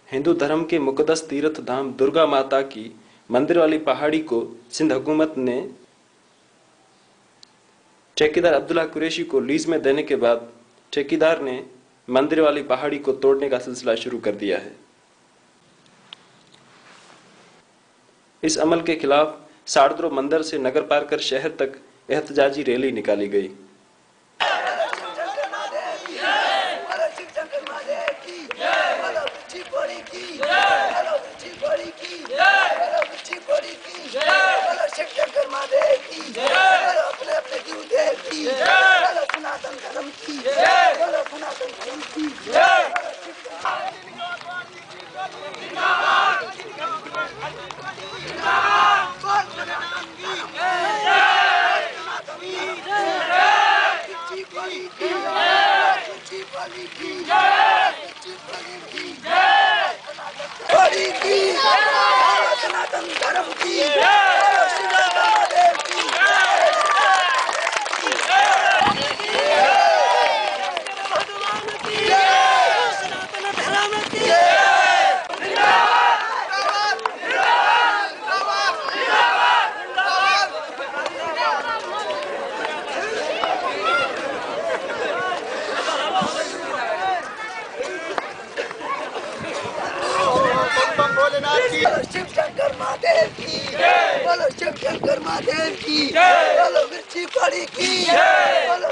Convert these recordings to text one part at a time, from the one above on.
हिंदू धर्म के मुकद्दस तीर्थ धाम दुर्गा माता की मंदिर वाली पहाड़ी को सिंध हुकूमत ने ठेकेदार अब्दुल्ला कुरैशी को लीज में देने के बाद ठेकेदार ने मंदिर वाली पहाड़ी को तोड़ने का सिलसिला शुरू कर दिया है। इस अमल के खिलाफ साड़द्रो मंदिर से नगर पार कर शहर तक एहतजाजी रैली निकाली गई। शिव शंकर महादेव की बोलो, शिव शंकर महादेव की बोलो, मिर्ची पड़ी की बोलो।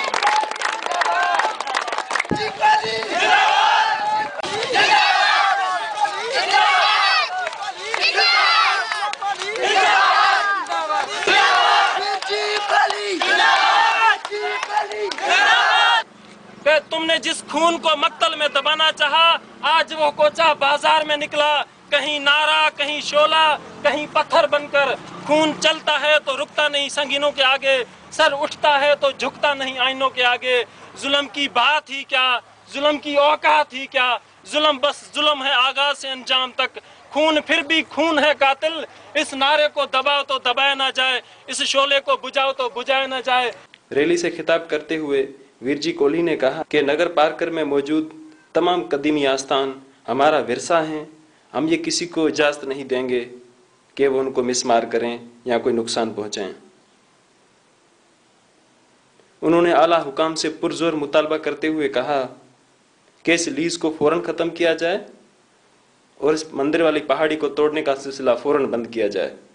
तुमने जिस खून को मक्तल में दबाना चाहा, आज वो कोचा बाजार में निकला। कहीं नारा, कहीं शोला, कहीं पत्थर बनकर। खून चलता है तो रुकता नहीं संगीनों के आगे, सर उठता है तो झुकता नहीं आईनों के आगे। जुल्म की बात ही क्या, जुल्म की औकात ही क्या, जुल्म बस जुल्म है आगाज से अंजाम तक। खून फिर भी खून है कातिल, इस नारे को दबाओ तो दबाया ना जाए, इस शोले को बुझाओ तो बुझाया ना जाए। रैली से खिताब करते हुए वीरजी कोहली ने कहा कि नगर पार्कर में मौजूद तमाम कदीमी आस्थान हमारा विरसा हैं। हम ये किसी को इजाजत नहीं देंगे कि वो उनको मिसमार करें या कोई नुकसान पहुंचाएं। उन्होंने आला हुकाम से पुरजोर मुतालबा करते हुए कहा कि इस लीज को फौरन खत्म किया जाए और इस मंदिर वाली पहाड़ी को तोड़ने का सिलसिला फौरन बंद किया जाए।